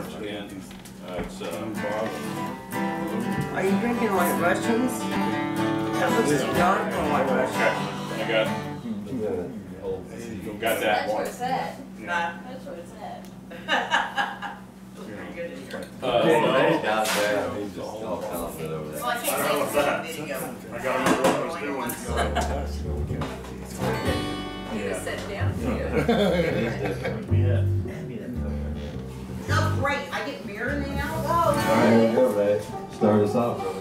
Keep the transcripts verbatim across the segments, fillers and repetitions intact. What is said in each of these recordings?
March again. Uh, it's uh, Are you drinking White Russians? That looks too dark for White Russians. I got, got that. That's what it said. Nah. That's what it said. Pretty good in here. Uh, He's no, out there. He's just all confident over there. Well, I I can't don't know say that. video. I gotta remember what I was doing. You just sit down too. Oh, great. I get beer now? Oh, All right, here we go, Ray. Start us off, brother.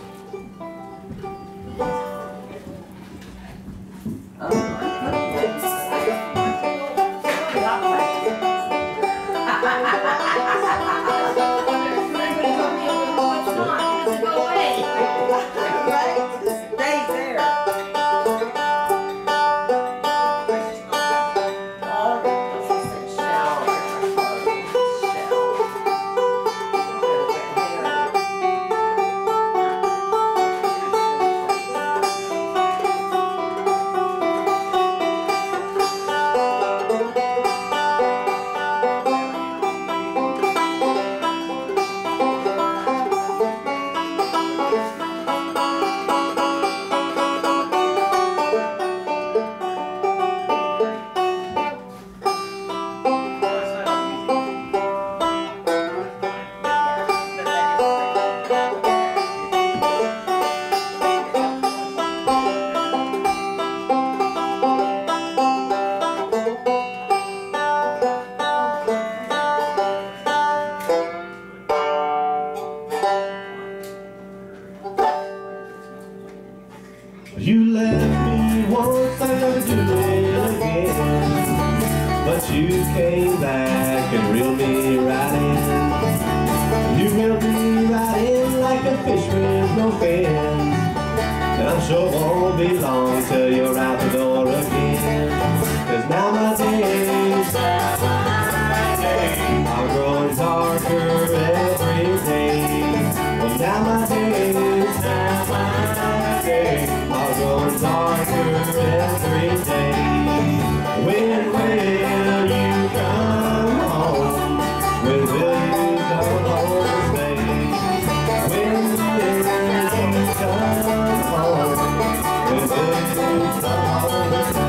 You left me once, I'm gonna do it again. But you came back and reeled me right in. You reeled me right in like a fish with no fins. And I'm sure it won't be long till you're out the door again. Cause now my days are growing darker every day. Well, now my days, now my days are growing darker every day. When will you come home? When will you come home and stay? When will you come home? When will you come home and stay?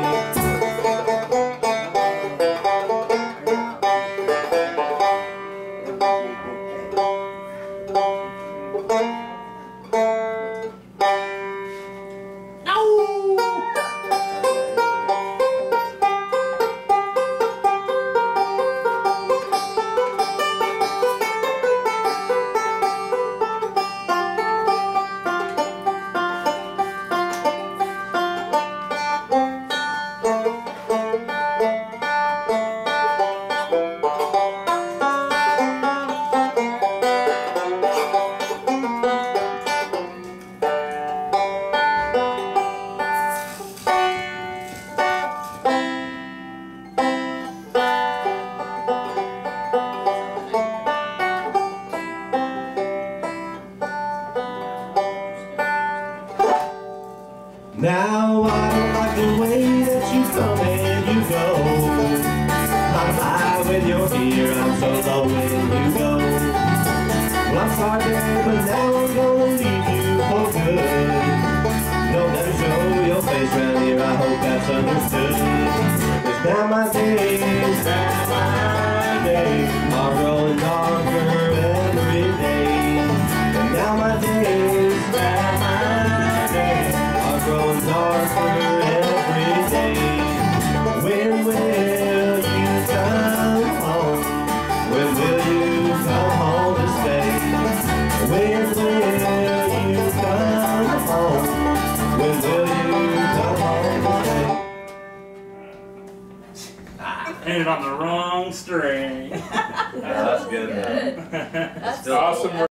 Now I don't like the way that you come and you go. I'm high when you're here, I'm so low when you go. Well, I'm sorry, babe, but now I'm gonna leave you for good. Don't ever show your face around here, I hope that's understood. Cause now my days, now my days are growing darker every day. And now my days, now my days growing darker every day. When will you come home? When will you come home to stay? When will you come home? When will you come home to stay? Ended on the wrong string. Yeah, that's good, man. That's awesome.